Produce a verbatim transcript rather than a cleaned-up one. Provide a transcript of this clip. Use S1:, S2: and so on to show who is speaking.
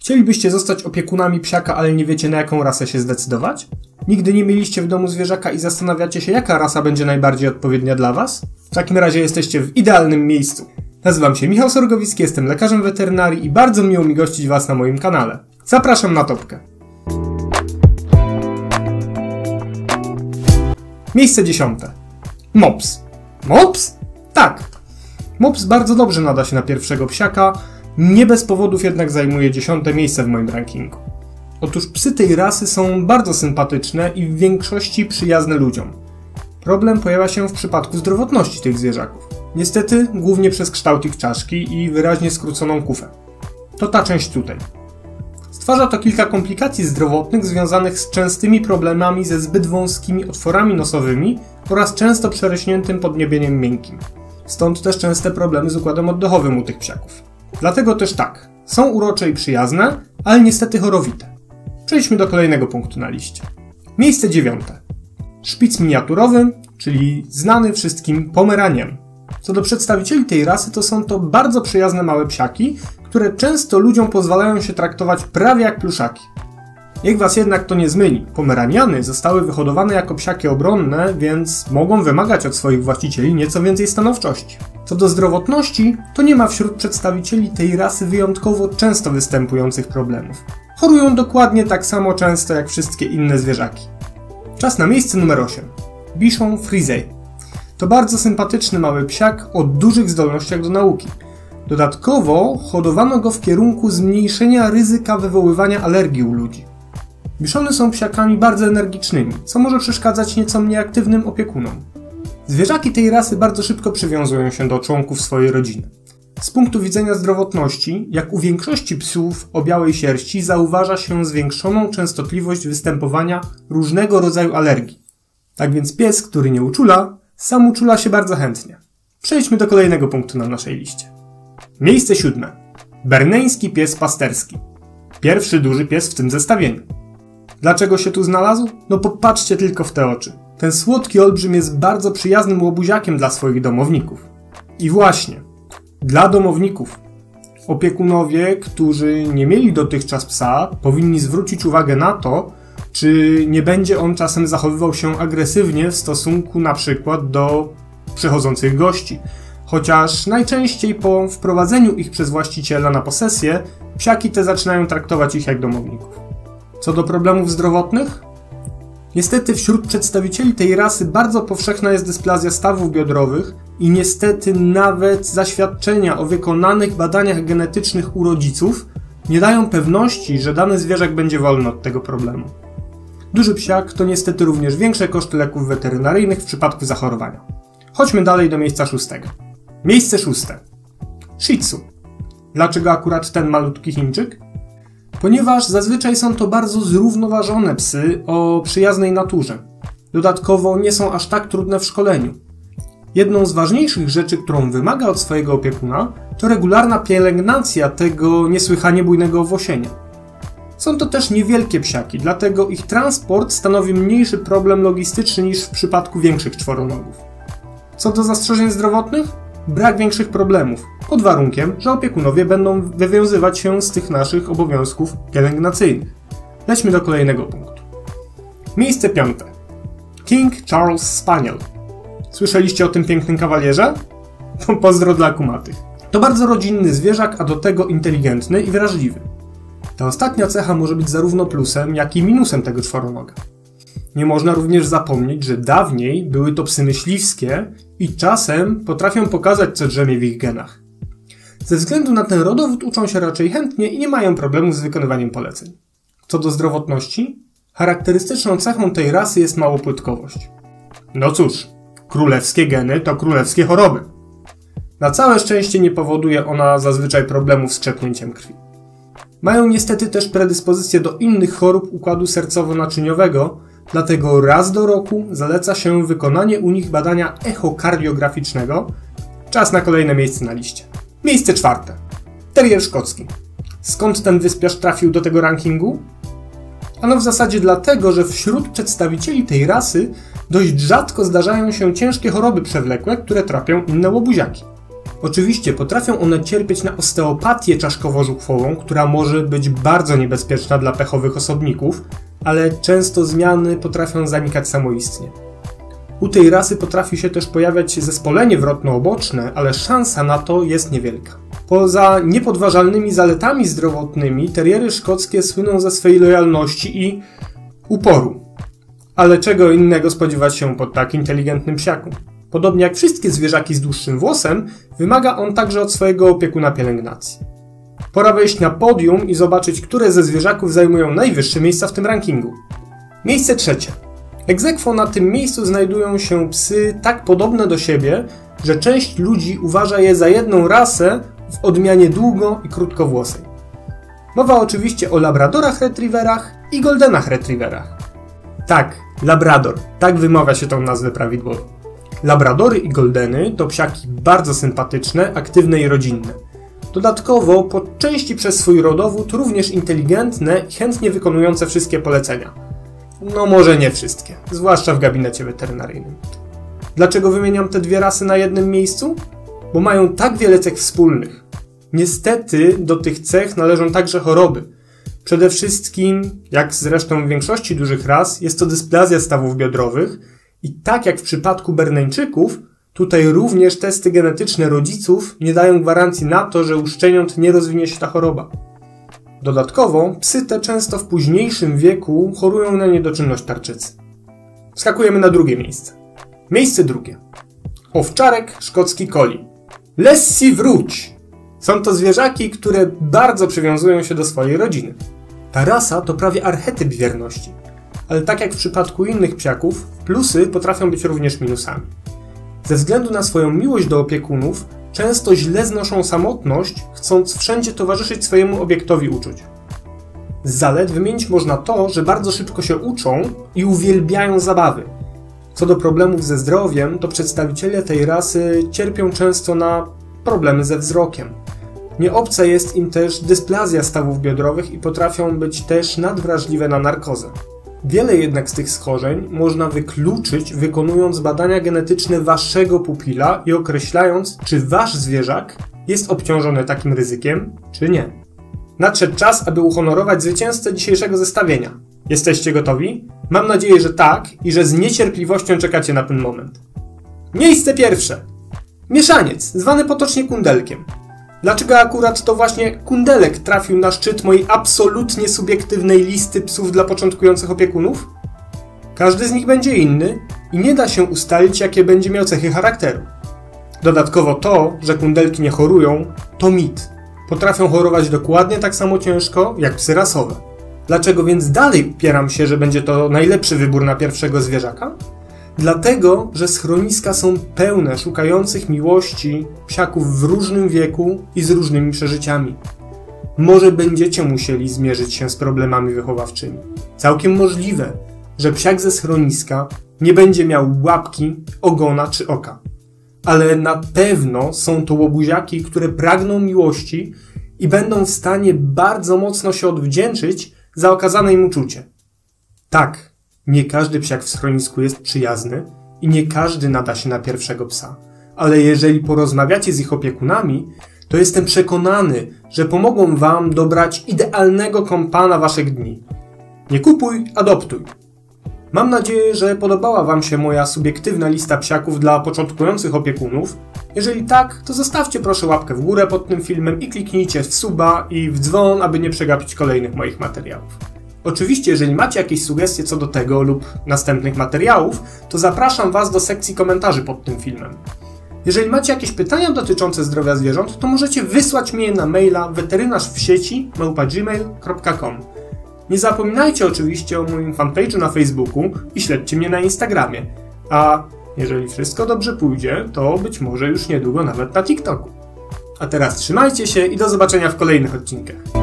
S1: Chcielibyście zostać opiekunami psiaka, ale nie wiecie, na jaką rasę się zdecydować? Nigdy nie mieliście w domu zwierzaka i zastanawiacie się, jaka rasa będzie najbardziej odpowiednia dla Was? W takim razie jesteście w idealnym miejscu. Nazywam się Michał Sorgowicki, jestem lekarzem weterynarii i bardzo miło mi gościć Was na moim kanale. Zapraszam na topkę. Miejsce dziesiąte. Mops. Mops? Tak. Mops bardzo dobrze nada się na pierwszego psiaka, nie bez powodów jednak zajmuje dziesiąte miejsce w moim rankingu. Otóż psy tej rasy są bardzo sympatyczne i w większości przyjazne ludziom. Problem pojawia się w przypadku zdrowotności tych zwierzaków. Niestety głównie przez kształt ich czaszki i wyraźnie skróconą kufę. To ta część tutaj. Stwarza to kilka komplikacji zdrowotnych związanych z częstymi problemami ze zbyt wąskimi otworami nosowymi oraz często przerośniętym podniebieniem miękkim. Stąd też częste problemy z układem oddechowym u tych psiaków. Dlatego też tak, są urocze i przyjazne, ale niestety chorowite. Przejdźmy do kolejnego punktu na liście. Miejsce dziewiąte. Szpic miniaturowy, czyli znany wszystkim Pomeranian. Co do przedstawicieli tej rasy, to są to bardzo przyjazne małe psiaki, które często ludziom pozwalają się traktować prawie jak pluszaki. Niech Was jednak to nie zmyli, Pomeraniany zostały wyhodowane jako psiaki obronne, więc mogą wymagać od swoich właścicieli nieco więcej stanowczości. Co do zdrowotności, to nie ma wśród przedstawicieli tej rasy wyjątkowo często występujących problemów. Chorują dokładnie tak samo często jak wszystkie inne zwierzaki. Czas na miejsce numer osiem. Bichon Frise. To bardzo sympatyczny mały psiak o dużych zdolnościach do nauki. Dodatkowo hodowano go w kierunku zmniejszenia ryzyka wywoływania alergii u ludzi. Bichony są psiakami bardzo energicznymi, co może przeszkadzać nieco mniej aktywnym opiekunom. Zwierzaki tej rasy bardzo szybko przywiązują się do członków swojej rodziny. Z punktu widzenia zdrowotności, jak u większości psów o białej sierści, zauważa się zwiększoną częstotliwość występowania różnego rodzaju alergii. Tak więc pies, który nie uczula, sam uczula się bardzo chętnie. Przejdźmy do kolejnego punktu na naszej liście. Miejsce siódme. Berneński pies pasterski. Pierwszy duży pies w tym zestawieniu. Dlaczego się tu znalazł? No popatrzcie tylko w te oczy. Ten słodki olbrzym jest bardzo przyjaznym łobuziakiem dla swoich domowników. I właśnie, dla domowników. Opiekunowie, którzy nie mieli dotychczas psa, powinni zwrócić uwagę na to, czy nie będzie on czasem zachowywał się agresywnie w stosunku na przykład do przychodzących gości. Chociaż najczęściej po wprowadzeniu ich przez właściciela na posesję, psiaki te zaczynają traktować ich jak domowników. Co do problemów zdrowotnych? Niestety wśród przedstawicieli tej rasy bardzo powszechna jest dysplazja stawów biodrowych i niestety nawet zaświadczenia o wykonanych badaniach genetycznych u rodziców nie dają pewności, że dany zwierzak będzie wolny od tego problemu. Duży psiak to niestety również większe koszty leków weterynaryjnych w przypadku zachorowania. Chodźmy dalej do miejsca szóstego. Miejsce szóste. Shih Tzu. Dlaczego akurat ten malutki Chińczyk? Ponieważ zazwyczaj są to bardzo zrównoważone psy o przyjaznej naturze. Dodatkowo nie są aż tak trudne w szkoleniu. Jedną z ważniejszych rzeczy, którą wymaga od swojego opiekuna, to regularna pielęgnacja tego niesłychanie bujnego owłosienia. Są to też niewielkie psiaki, dlatego ich transport stanowi mniejszy problem logistyczny niż w przypadku większych czworonogów. Co do zastrzeżeń zdrowotnych? Brak większych problemów, pod warunkiem, że opiekunowie będą wywiązywać się z tych naszych obowiązków pielęgnacyjnych. Lećmy do kolejnego punktu. Miejsce piąte. King Charles Spaniel. Słyszeliście o tym pięknym kawalierze? To pozdro dla kumatych. To bardzo rodzinny zwierzak, a do tego inteligentny i wrażliwy. Ta ostatnia cecha może być zarówno plusem, jak i minusem tego czworonoga. Nie można również zapomnieć, że dawniej były to psy myśliwskie i czasem potrafią pokazać, co drzemie w ich genach. Ze względu na ten rodowód uczą się raczej chętnie i nie mają problemu z wykonywaniem poleceń. Co do zdrowotności, charakterystyczną cechą tej rasy jest małopłytkowość. No cóż, królewskie geny to królewskie choroby. Na całe szczęście nie powoduje ona zazwyczaj problemów z krzepnięciem krwi. Mają niestety też predyspozycje do innych chorób układu sercowo-naczyniowego, dlatego raz do roku zaleca się wykonanie u nich badania echokardiograficznego. Czas na kolejne miejsce na liście. Miejsce czwarte. Terrier szkocki. Skąd ten wyspiarz trafił do tego rankingu? Ano w zasadzie dlatego, że wśród przedstawicieli tej rasy dość rzadko zdarzają się ciężkie choroby przewlekłe, które trapią inne łobuziaki. Oczywiście potrafią one cierpieć na osteopatię czaszkowo-żuchwową, która może być bardzo niebezpieczna dla pechowych osobników, ale często zmiany potrafią zanikać samoistnie. U tej rasy potrafi się też pojawiać zespolenie wrotno-oboczne, ale szansa na to jest niewielka. Poza niepodważalnymi zaletami zdrowotnymi, teriery szkockie słyną ze swej lojalności i uporu. Ale czego innego spodziewać się po tak inteligentnym psiaku? Podobnie jak wszystkie zwierzaki z dłuższym włosem, wymaga on także od swojego opiekuna pielęgnacji. Pora wejść na podium i zobaczyć, które ze zwierzaków zajmują najwyższe miejsca w tym rankingu. Miejsce trzecie. Ex aequo na tym miejscu znajdują się psy tak podobne do siebie, że część ludzi uważa je za jedną rasę w odmianie długo- i krótkowłosej. Mowa oczywiście o labradorach retrieverach i goldenach retrieverach. Tak, labrador, tak wymawia się tą nazwę prawidłowo. Labradory i goldeny to psiaki bardzo sympatyczne, aktywne i rodzinne. Dodatkowo po części przez swój rodowód również inteligentne i chętnie wykonujące wszystkie polecenia. No może nie wszystkie, zwłaszcza w gabinecie weterynaryjnym. Dlaczego wymieniam te dwie rasy na jednym miejscu? Bo mają tak wiele cech wspólnych. Niestety do tych cech należą także choroby. Przede wszystkim, jak zresztą w większości dużych ras, jest to dysplazja stawów biodrowych i tak jak w przypadku Berneńczyków, tutaj również testy genetyczne rodziców nie dają gwarancji na to, że u szczeniąt nie rozwinie się ta choroba. Dodatkowo psy te często w późniejszym wieku chorują na niedoczynność tarczycy. Wskakujemy na drugie miejsce. Miejsce drugie. Owczarek szkocki collie. Lessie wróć! Są to zwierzaki, które bardzo przywiązują się do swojej rodziny. Ta rasa to prawie archetyp wierności. Ale tak jak w przypadku innych psiaków, plusy potrafią być również minusami. Ze względu na swoją miłość do opiekunów, często źle znoszą samotność, chcąc wszędzie towarzyszyć swojemu obiektowi uczuć. Z zalet wymienić można to, że bardzo szybko się uczą i uwielbiają zabawy. Co do problemów ze zdrowiem, to przedstawiciele tej rasy cierpią często na problemy ze wzrokiem. Nieobca jest im też dysplazja stawów biodrowych i potrafią być też nadwrażliwe na narkozę. Wiele jednak z tych schorzeń można wykluczyć, wykonując badania genetyczne waszego pupila i określając, czy wasz zwierzak jest obciążony takim ryzykiem, czy nie. Nadszedł czas, aby uhonorować zwycięzcę dzisiejszego zestawienia. Jesteście gotowi? Mam nadzieję, że tak i że z niecierpliwością czekacie na ten moment. Miejsce pierwsze. Mieszaniec, zwany potocznie kundelkiem. Dlaczego akurat to właśnie kundelek trafił na szczyt mojej absolutnie subiektywnej listy psów dla początkujących opiekunów? Każdy z nich będzie inny i nie da się ustalić, jakie będzie miał cechy charakteru. Dodatkowo to, że kundelki nie chorują, to mit. Potrafią chorować dokładnie tak samo ciężko jak psy rasowe. Dlaczego więc dalej upieram się, że będzie to najlepszy wybór na pierwszego zwierzaka? Dlatego, że schroniska są pełne szukających miłości psiaków w różnym wieku i z różnymi przeżyciami. Może będziecie musieli zmierzyć się z problemami wychowawczymi. Całkiem możliwe, że psiak ze schroniska nie będzie miał łapki, ogona czy oka. Ale na pewno są to łobuziaki, które pragną miłości i będą w stanie bardzo mocno się odwdzięczyć za okazane im uczucie. Tak, nie każdy psiak w schronisku jest przyjazny i nie każdy nada się na pierwszego psa. Ale jeżeli porozmawiacie z ich opiekunami, to jestem przekonany, że pomogą wam dobrać idealnego kompana waszych dni. Nie kupuj, adoptuj. Mam nadzieję, że podobała wam się moja subiektywna lista psiaków dla początkujących opiekunów. Jeżeli tak, to zostawcie proszę łapkę w górę pod tym filmem i kliknijcie w suba i w dzwon, aby nie przegapić kolejnych moich materiałów. Oczywiście, jeżeli macie jakieś sugestie co do tego lub następnych materiałów, to zapraszam was do sekcji komentarzy pod tym filmem. Jeżeli macie jakieś pytania dotyczące zdrowia zwierząt, to możecie wysłać mi je na maila weterynarz w sieci małpa gmail kropka com. Nie zapominajcie oczywiście o moim fanpage'u na Facebooku i śledźcie mnie na Instagramie. A jeżeli wszystko dobrze pójdzie, to być może już niedługo nawet na TikToku. A teraz trzymajcie się i do zobaczenia w kolejnych odcinkach.